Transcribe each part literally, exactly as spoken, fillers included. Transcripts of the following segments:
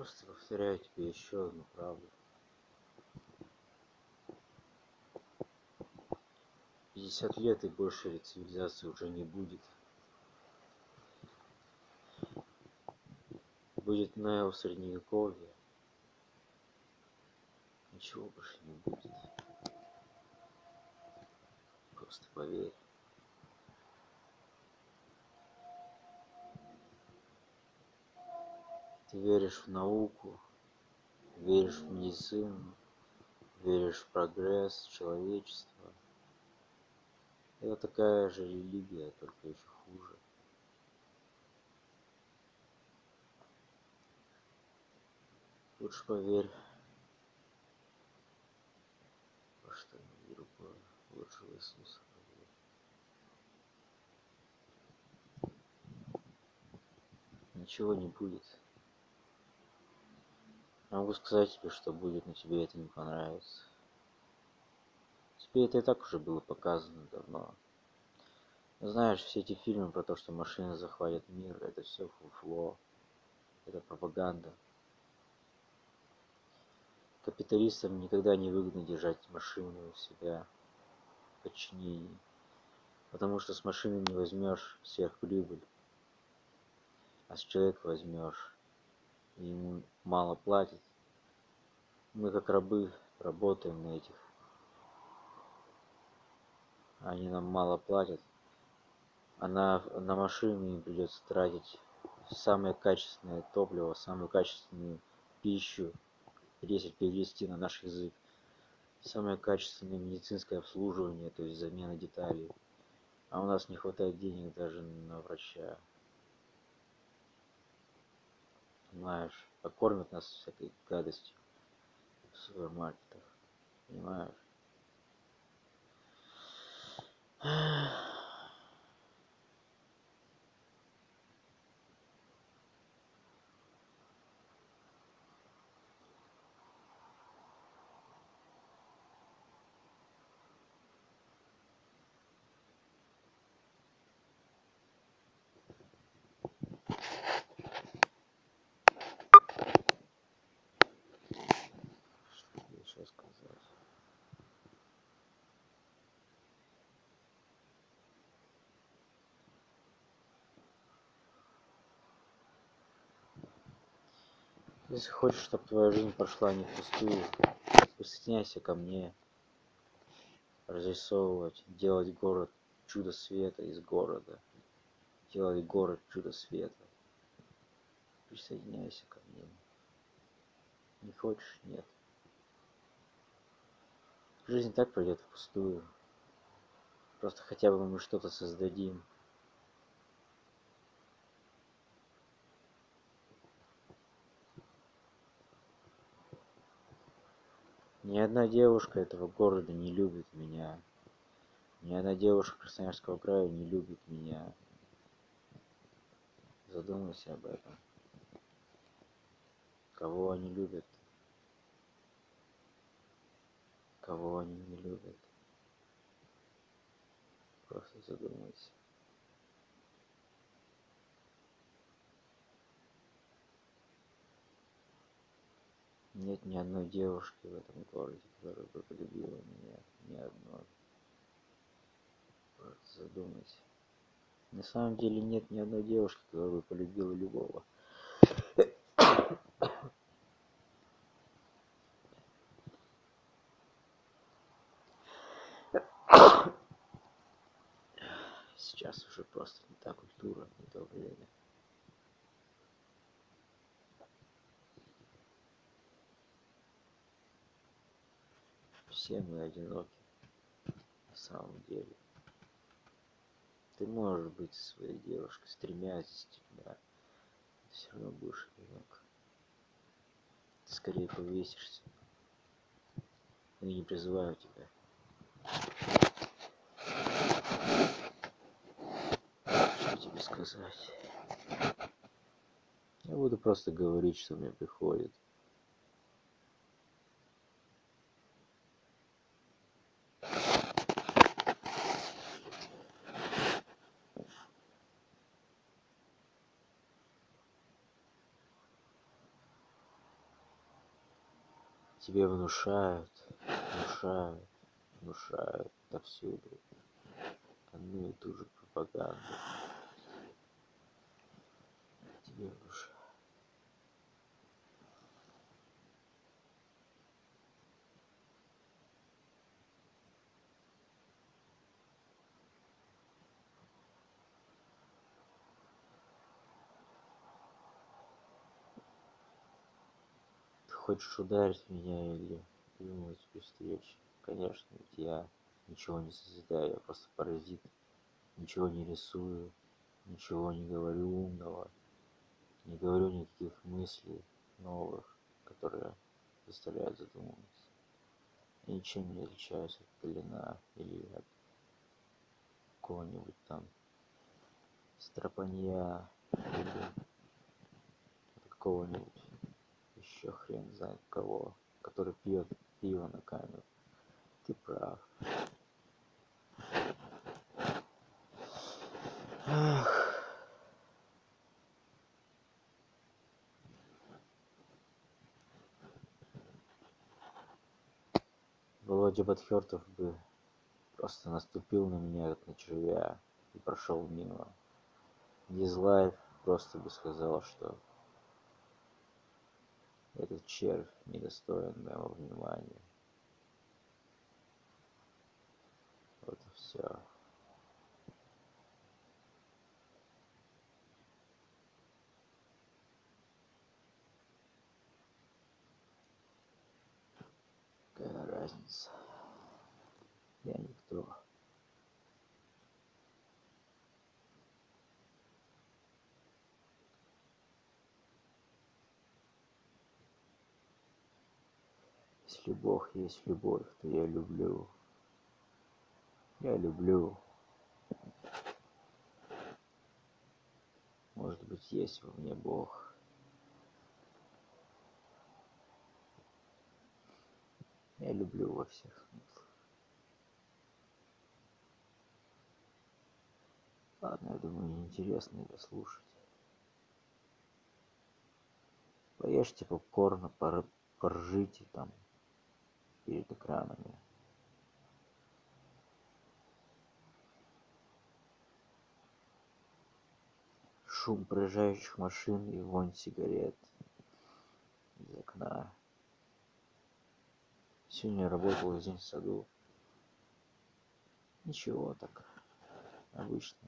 Просто повторяю тебе еще одну правду. пятьдесят лет и больше цивилизации уже не будет. Будет Нео Средневековье. Ничего больше не будет. Просто поверь. Ты веришь в науку, веришь в медицину, веришь в прогресс человечества. Это такая же религия, только еще хуже. Лучше поверь во что-нибудь другое. Лучше в Иисуса поверь. Ничего не будет. Я могу сказать тебе, что будет, но тебе это не понравится. Тебе это и так уже было показано давно. Знаешь, все эти фильмы про то, что машины захватят мир, это все фуфло. Это пропаганда. Капиталистам никогда не выгодно держать машину у себя в подчинении. Потому что с машины не возьмешь сверхприбыль. А с человека возьмешь. И ему мало платят. Мы как рабы работаем на этих. Они нам мало платят. А на, на машину им придется тратить самое качественное топливо, самую качественную пищу, если перевести на наш язык, самое качественное медицинское обслуживание, то есть замена деталей. А у нас не хватает денег даже на врача. Понимаешь? А кормят нас всякой гадостью в супермаркетах. Понимаешь? Что тебе еще сказать? Если хочешь, чтобы твоя жизнь прошла не впустую, присоединяйся ко мне. Разрисовывать, делать город чудо света из города. Делать город чудо света. Присоединяйся ко мне. Не хочешь? Нет. Жизнь так пройдет впустую. Просто хотя бы мы что-то создадим. Ни одна девушка этого города не любит меня. Ни одна девушка Красноярского края не любит меня. Задумайся об этом. Кого они любят? Кого они не любят? Просто задумайся. Нет ни одной девушки в этом городе, которая бы полюбила меня. Ни одной. Просто задумайся. На самом деле нет ни одной девушки, которая бы полюбила любого. Сейчас уже просто не та культура, не то время. Все мы одиноки. На самом деле. Ты можешь быть со своей девушкой, стремясь тебя. Ты все равно будешь одинок. Ты скорее повесишься. Но я не призываю тебя. Что тебе сказать? Я буду просто говорить, что мне приходит. Тебе внушают, внушают, внушают отовсюду одну и ту же пропаганду. Тебе внушают. Ты хочешь ударить меня или придумать при встрече? Конечно, ведь я ничего не созидаю, я просто паразит. Ничего не рисую, ничего не говорю умного, не говорю никаких мыслей новых, которые заставляют задумываться. Я ничем не отличаюсь от Полина или от какого-нибудь там Стропанья или от какого-нибудь еще хрен знает кого, который пьет пиво на камеру. Ты прав. Ах. Володя Батхертов бы просто наступил на меня, как на червя, и прошел мимо. Дизлайк просто бы сказал, что этот червь недостоин моего внимания. Вот и все. Какая разница? Я никто. Если Бог есть любовь, то я люблю. Я люблю. Может быть, есть во мне Бог. Я люблю во всех смыслах. Ладно, я думаю, неинтересно это слушать. Поешьте попкорна, пор... поржите там перед экранами. Шум проезжающих машин и вонь сигарет из окна. Сегодня работал весь день в саду. Ничего так. Обычно.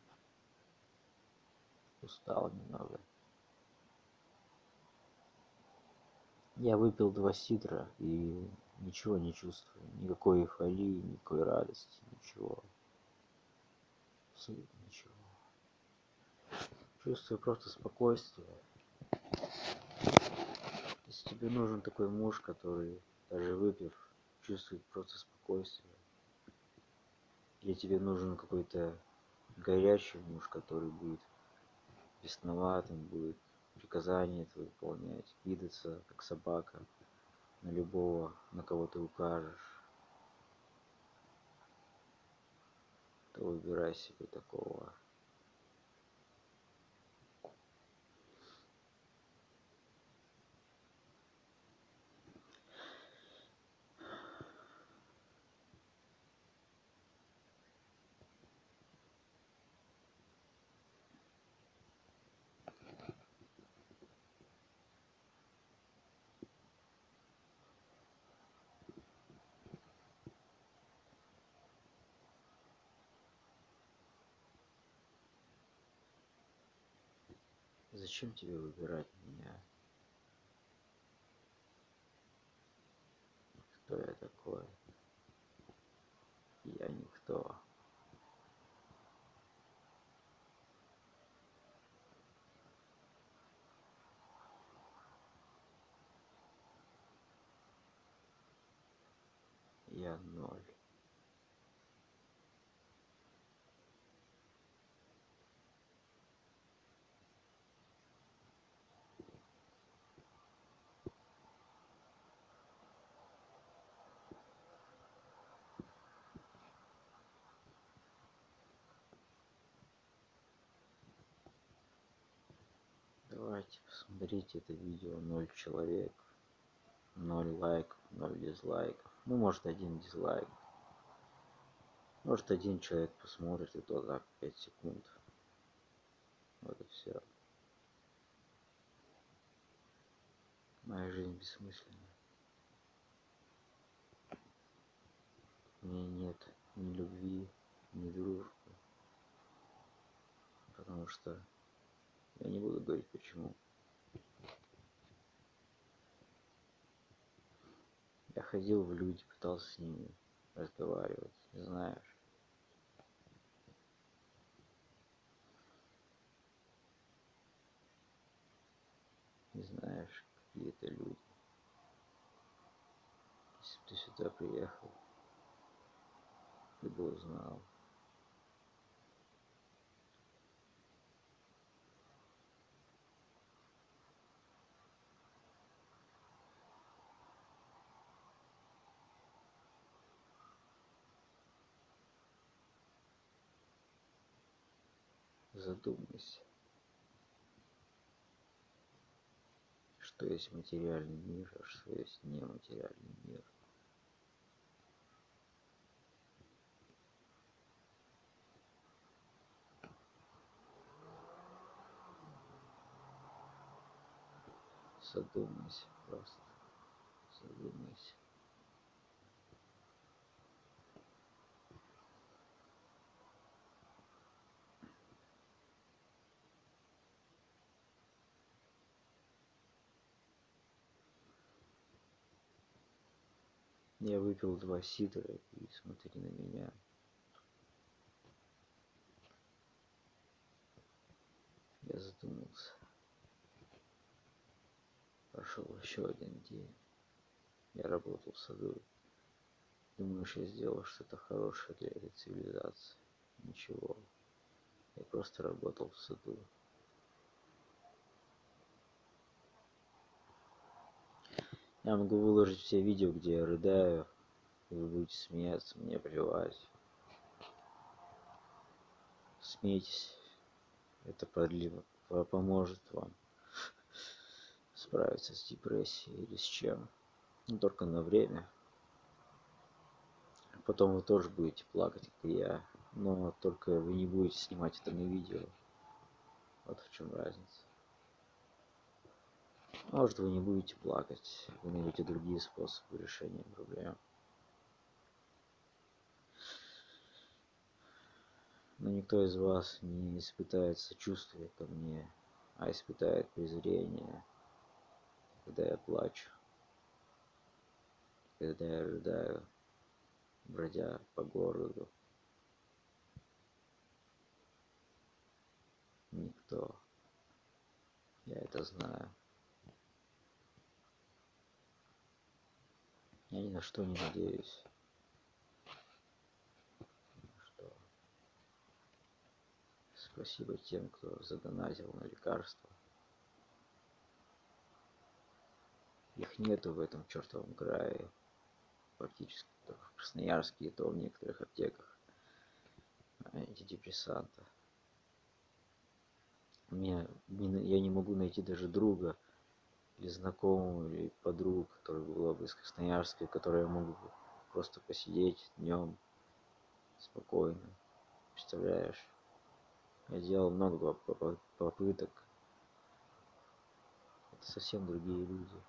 Устал немного. Я выпил два сидра и ничего не чувствую. Никакой эйфории, никакой радости, ничего. Абсолютно ничего. Чувствую просто спокойствие. Если тебе нужен такой муж, который, даже выпив, чувствует просто спокойствие. Или тебе нужен какой-то горячий муж, который будет бесноватым, будет приказания твои выполнять, кидаться, как собака, на любого, на кого ты укажешь, то выбирай себе такого. Зачем тебе выбирать меня? Кто я такой? Я никто. Я ноль. Давайте посмотрите это видео ноль человек. ноль лайков, ноль дизлайков. Ну, может, один дизлайк. Может, один человек посмотрит, и то так, пять секунд. Вот и все. Моя жизнь бессмысленна. У меня нет ни любви, ни дружбы. Потому что я не буду говорить почему. Я ходил в люди, пытался с ними разговаривать, знаешь. Не знаешь, какие это люди. Если бы ты сюда приехал, ты бы узнал. Задумайся, что есть материальный мир, а что есть нематериальный мир. Задумайся просто. Задумайся. Я выпил два сидора и смотри на меня. Я задумался. Прошел еще один день. Я работал в саду. Думаешь, я сделал что-то хорошее для этой цивилизации? Ничего. Я просто работал в саду. Я могу выложить все видео, где я рыдаю, и вы будете смеяться, мне плевать. Смейтесь. Это продлимо, поможет вам справиться с депрессией или с чем. Ну, только на время. Потом вы тоже будете плакать, как и я. Но только вы не будете снимать это на видео. Вот в чем разница. Может, вы не будете плакать. Вы найдете другие способы решения проблем. Но никто из вас не испытает сочувствия ко мне, а испытает презрение, когда я плачу, когда я рыдаю, бродя по городу. Никто. Я это знаю. Я ни на что не надеюсь. Что? Спасибо тем, кто задонатил на лекарства. Их нету в этом чертовом крае. Практически только в Красноярске, и то в некоторых аптеках. Антидепрессанта. Мне, я не могу найти даже друга или знакомого, или подругу, которая была бы из Красноярска, которая мог бы просто посидеть днем спокойно. Представляешь? Я делал много попыток. Это совсем другие люди.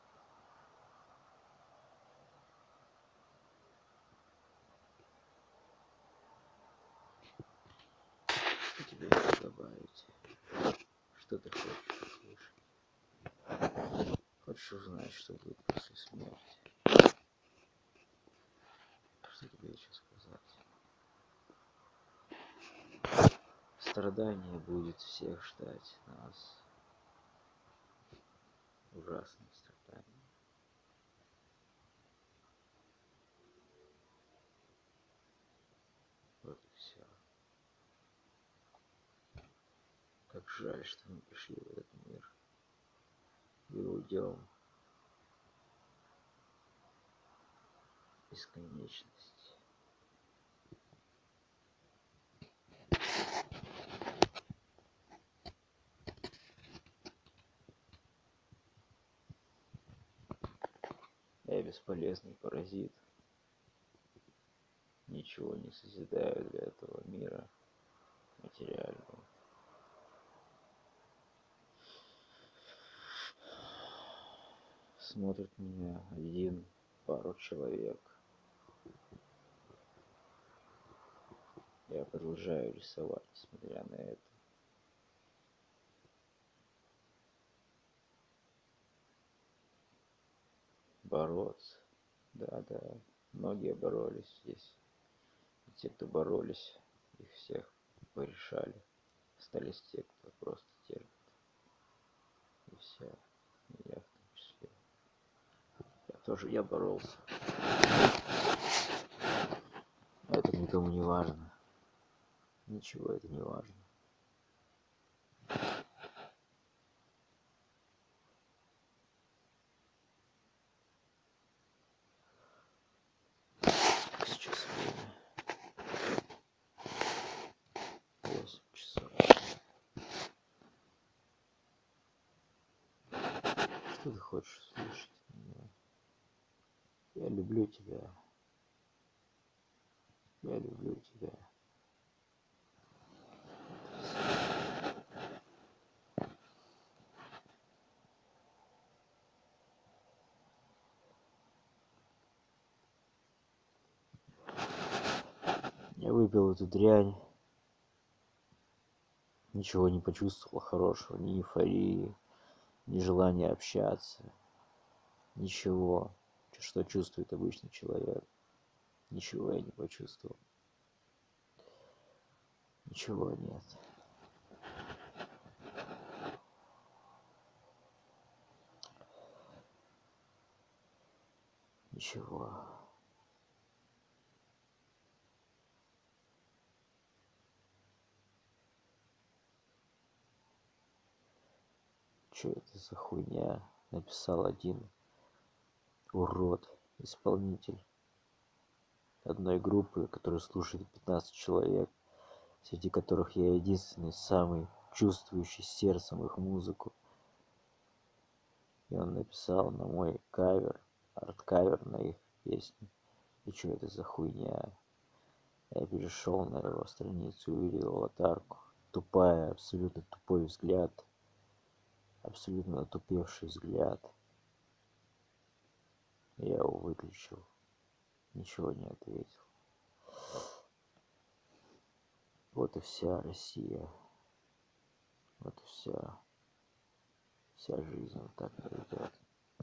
Что тебе еще добавить? Что ты хочешь услышать? Хочешь узнать, что будет после смерти? Что тебе еще сказать? Страдание будет всех ждать нас. Ужасное страдание. Вот и все. Как жаль, что мы пришли в этот мир. И уйдем в бесконечность. Я бесполезный паразит. Ничего не созидаю для этого мира материального. Смотрит меня один, пару человек. Я продолжаю рисовать, несмотря на это. Бороться. Да, да. Многие боролись здесь. И те, кто боролись, их всех порешали. Остались те, кто просто терпит. И все. И я в том числе. Я тоже, я боролся. Но это никому не важно. Ничего это не важно. Сейчас время. восемь часов. Что ты хочешь слышать от меня? Я люблю тебя. Я люблю тебя. Я выпил эту дрянь. Ничего не почувствовал хорошего, ни эйфории, ни желания общаться. Ничего, что чувствует обычный человек. Ничего я не почувствовал. Ничего нет. Ничего. Что это за хуйня? Написал один урод, исполнитель одной группы, которую слушает пятнадцать человек, среди которых я единственный, самый чувствующий сердцем их музыку. И он написал на мой кавер, арт-кавер на их песни. И что это за хуйня? Я перешел на его страницу, увидел аватарку. Тупая, абсолютно тупой взгляд. Абсолютно отупевший взгляд. Я его выключил. Ничего не ответил. Вот и вся Россия. Вот и вся. Вся жизнь вот так пройдет.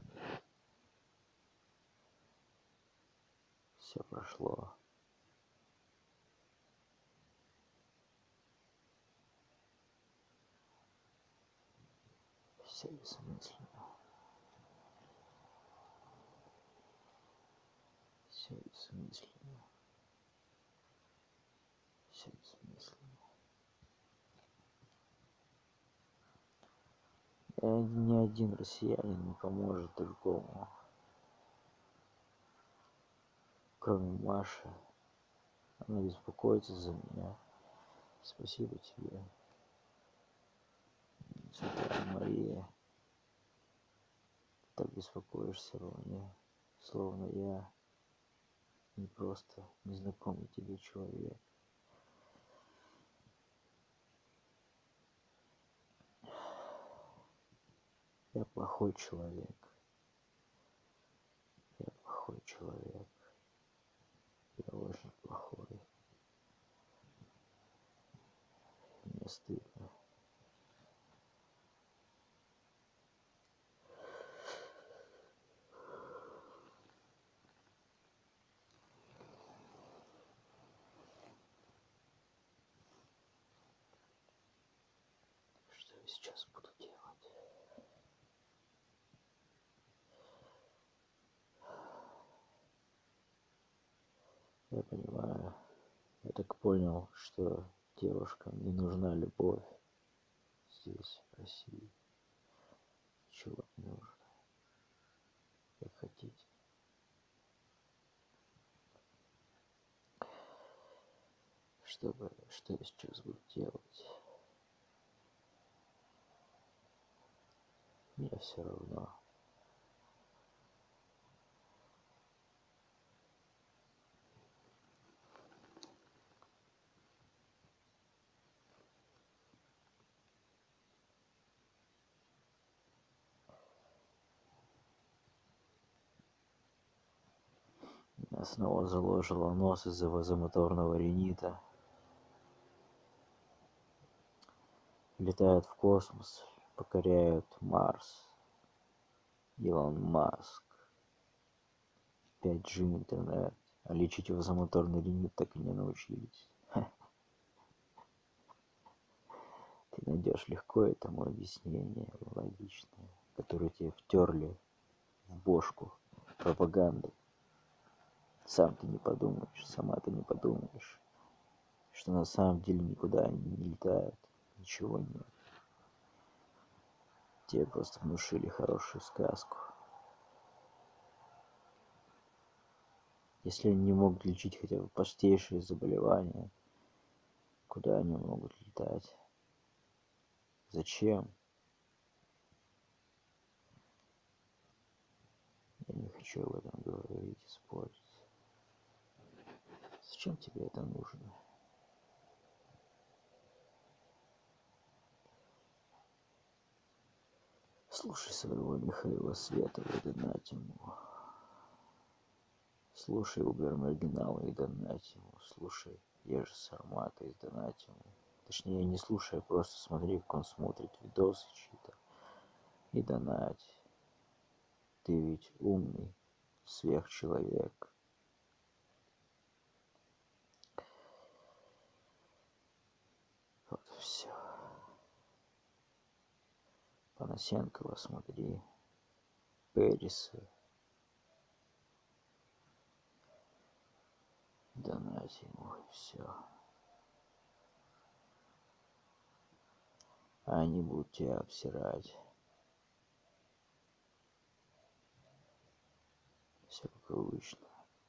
Все прошло. Все бессмысленно. Все бессмысленно. Все бессмысленно. И ни один россиянин не поможет другому, кроме Маши. Она беспокоится за меня. Спасибо тебе, Святая Мария. Ты так беспокоишься обо мне, словно я не просто незнакомый тебе человек. Я плохой человек. Я плохой человек. Я очень плохой. Мне стыдно. Что я сейчас буду делать? Я понимаю, я так понял, что девушкам не нужна любовь здесь, в России. Ничего не нужно. Как хотите. Чтобы, что я сейчас буду делать? Мне все равно. Снова заложила нос из-за вазомоторного ринита. Летают в космос, покоряют Марс. Илон Маск. пять джи интернет. А лечить вазомоторный ринит так и не научились. Ты найдешь легко этому объяснение логичное, которое тебе втерли в бошку пропаганды. Сам ты не подумаешь, сама ты не подумаешь, что на самом деле никуда они не летают, ничего нет. Тебе просто внушили хорошую сказку. Если они не могут лечить хотя бы простейшие заболевания, куда они могут летать? Зачем? Я не хочу об этом говорить и спорить. Зачем тебе это нужно? Слушай своего Михаила Светова и донать ему. Слушай Убер Маргинала и донать ему. Слушай Ежи Сармата и донать ему. Точнее, не слушай, а просто смотри, как он смотрит видосы чьи-то. И донать. Ты ведь умный сверхчеловек. Вот и все. Панасенкова смотри. Пересы. Донать ему и все. А они будут тебя обсирать. Все как обычно.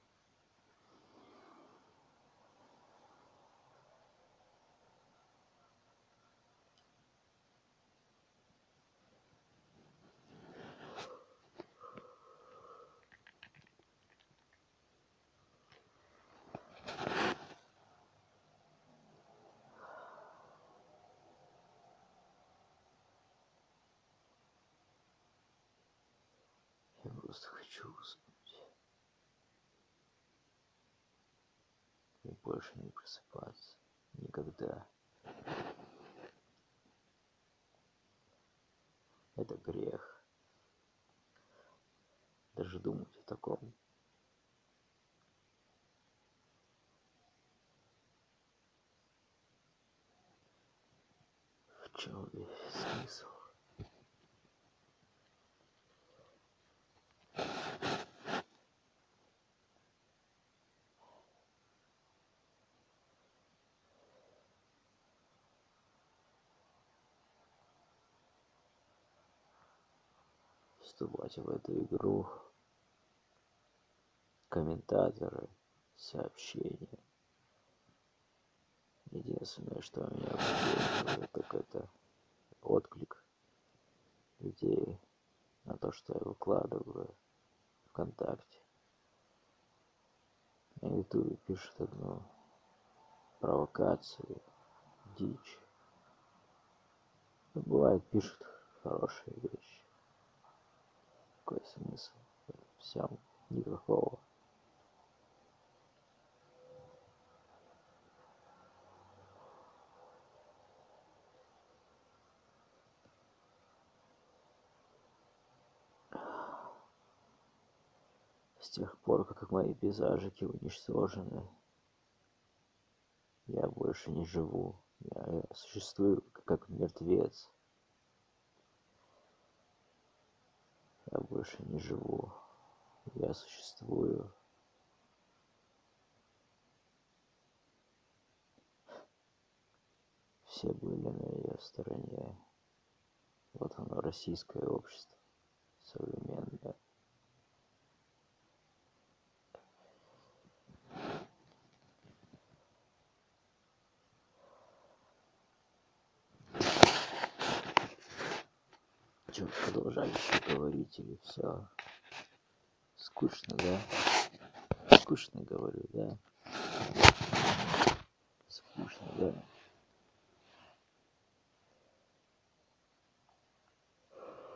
Я просто хочу уснуть. И больше не просыпаться. Никогда. Это грех. Даже думать о таком. В чем весь смысл? Вступать в эту игру. Комментаторы, сообщения. Единственное, что меня поддерживает, так это отклик людей на то, что я выкладываю ВКонтакте. На Ютубе пишут одну провокацию, дичь. Но бывает пишут хорошие вещи. Какой смысл в этом всем? Никакого. С тех пор, как мои пейзажики уничтожены, я больше не живу. Я существую как мертвец. Я больше не живу. Я существую. Все были на ее стороне. Вот оно, российское общество. Современное. Че, продолжать еще говорить или все? Скучно, да? Скучно, говорю, да? Скучно, да?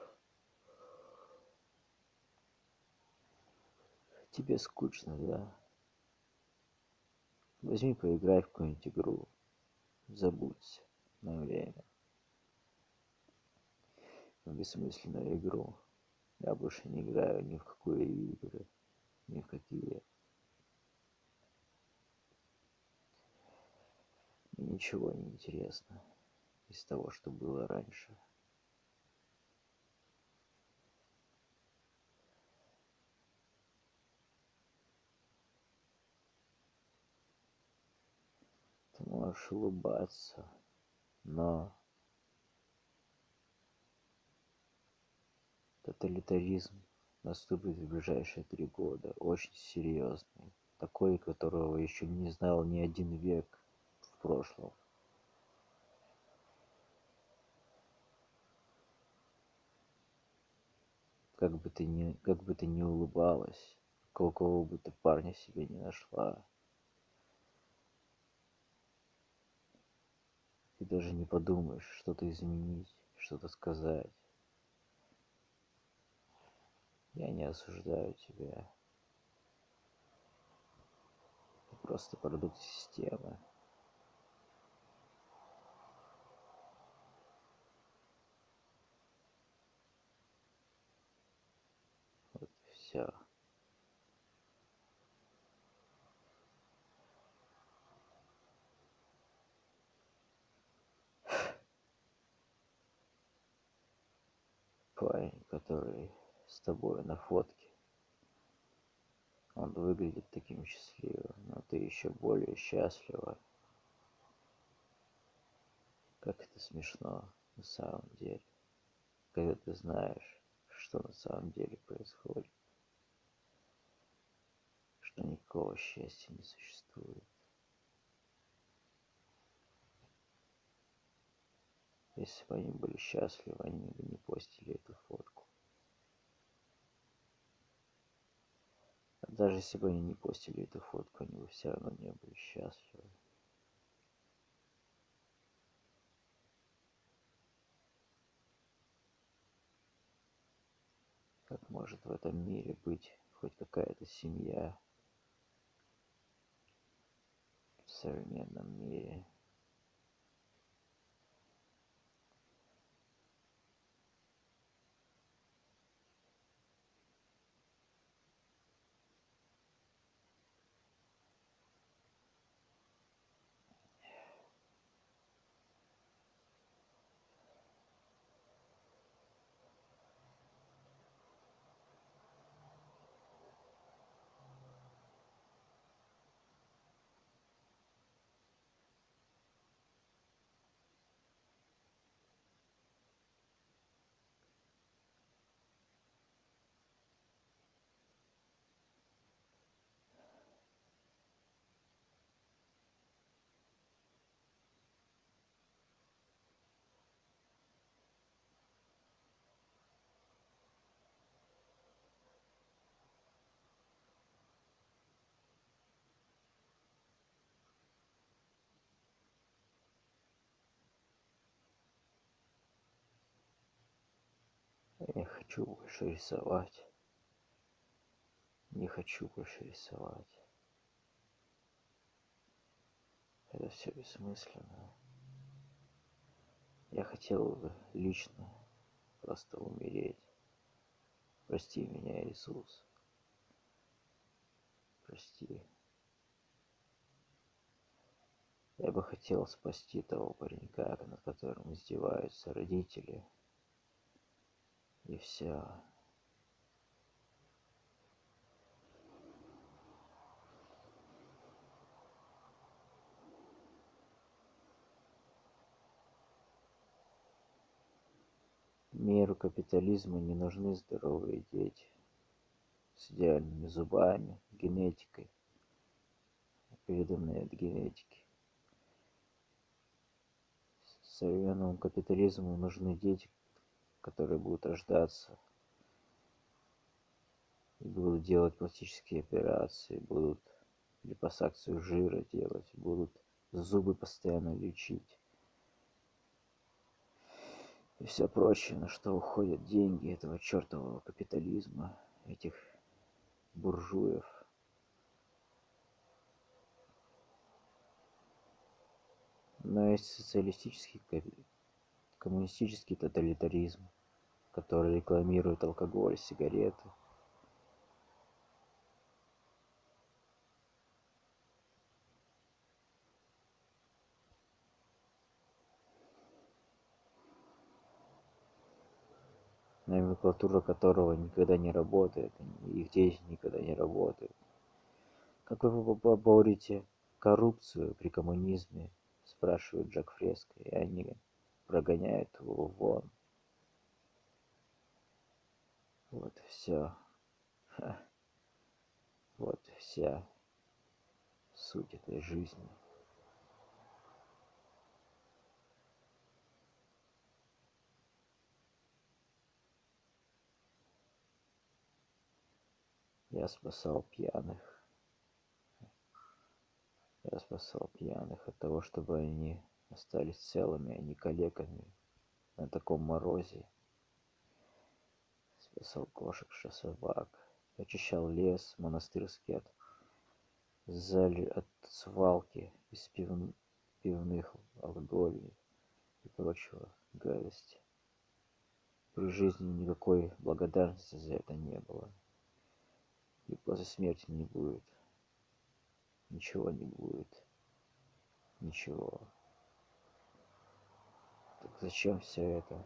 Тебе скучно, да? Возьми, поиграй в какую-нибудь игру. Забудься на время. В бессмысленную игру. Я больше не играю ни в какие игры. Ни в какие. Мне ничего не интересно из того, что было раньше. Ты можешь улыбаться, но тоталитаризм наступит в ближайшие три года, очень серьезный, такой, которого еще не знал ни один век в прошлом. Как бы ты ни, как бы ты ни улыбалась, какого бы ты парня себе не нашла, ты даже не подумаешь что-то изменить, что-то сказать. Я не осуждаю тебя. Ты просто продукт системы. Вот и все. Парень, который с тобой на фотке, он выглядит таким счастливым, но ты еще более счастлива. Как это смешно на самом деле, когда ты знаешь, что на самом деле происходит, что никакого счастья не существует. Если бы они были счастливы, они бы не постили эту фотку. А даже если бы они не постили эту фотку, они бы все равно не были счастливы. Как может в этом мире быть хоть какая-то семья в современном мире? Я не хочу больше рисовать. Не хочу больше рисовать. Это все бессмысленно. Я хотел бы лично просто умереть. Прости меня, Иисус. Прости. Я бы хотел спасти того паренька, над которым издеваются родители. И все. Миру капитализма не нужны здоровые дети с идеальными зубами, генетикой, переданной от генетики. Современному капитализму нужны дети, которые будут рождаться и будут делать пластические операции, будут липосакцию жира делать, будут зубы постоянно лечить. И все прочее, на что уходят деньги этого чертового капитализма, этих буржуев. Но есть социалистический, коммунистический тоталитаризм, который рекламирует алкоголь, сигареты. Номенклатура которого никогда не работает, их дети никогда не работают. Как вы поборете коррупцию при коммунизме? Спрашивает Жак Фреско, и они прогоняют его вон. Вот все. Вот вся суть этой жизни. Я спасал пьяных. Я спасал пьяных от того, чтобы они остались целыми, а не калеками на таком морозе. Спасал кошек, собак. Очищал лес монастырский от, заль... от свалки из пив... пивных алкоголей и прочего гадости. При жизни никакой благодарности за это не было. И после смерти не будет. Ничего не будет. Ничего. Так зачем все это?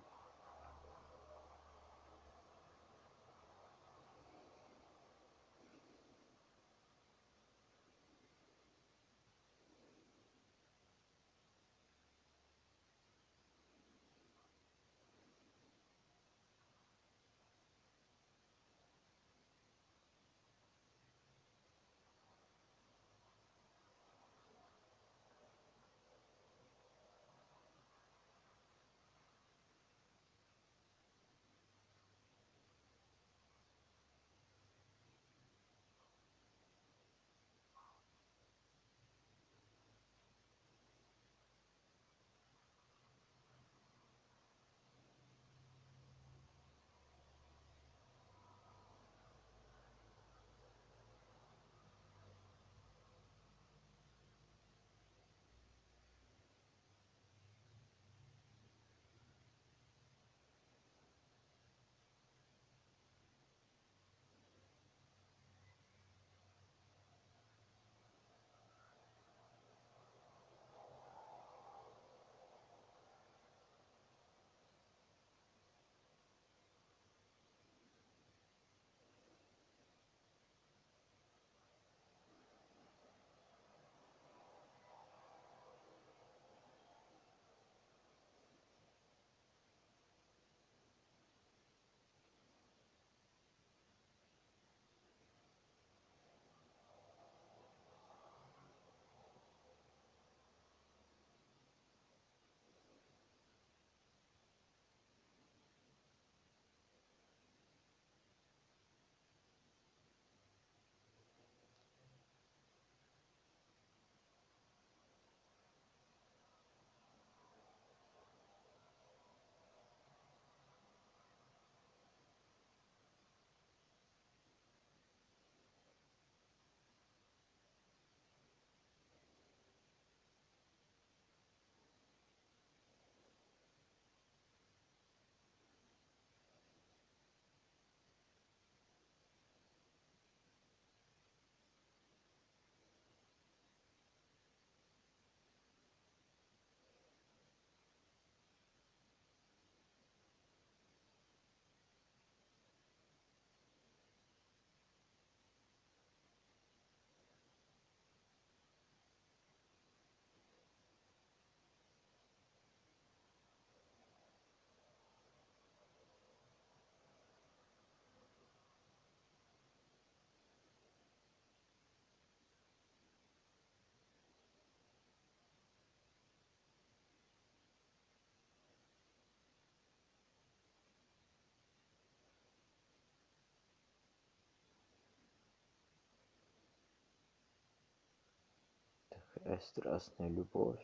Такая страстная любовь.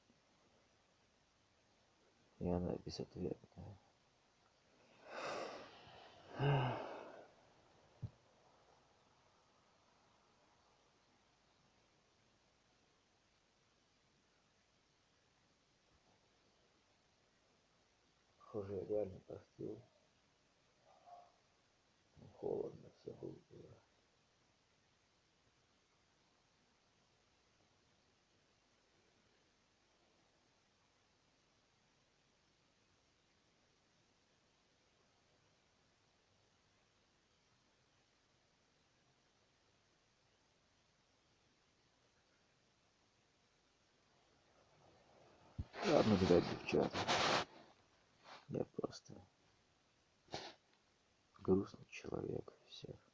И она безответная. похоже, я реально простыл. Холодно все было. Ладно, ребят, девчата. Я просто грустный человек. Все.